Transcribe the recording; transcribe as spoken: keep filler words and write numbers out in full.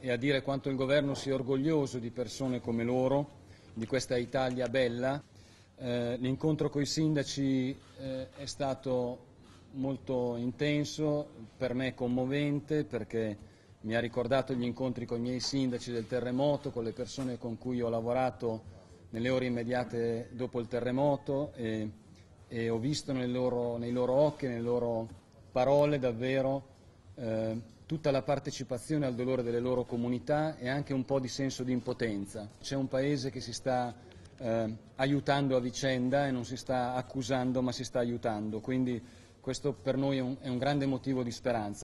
e a dire quanto il Governo sia orgoglioso di persone come loro, di questa Italia bella. Eh, l'incontro con i sindaci eh, è stato molto intenso, per me commovente, perché mi ha ricordato gli incontri con i miei sindaci del terremoto, con le persone con cui ho lavorato nelle ore immediate dopo il terremoto e, e ho visto nei loro, nei loro occhi, nelle loro parole davvero eh, tutta la partecipazione al dolore delle loro comunità e anche un po' di senso di impotenza. C'è un paese che si sta eh, aiutando a vicenda e non si sta accusando ma si sta aiutando, quindi questo per noi è un, è un grande motivo di speranza.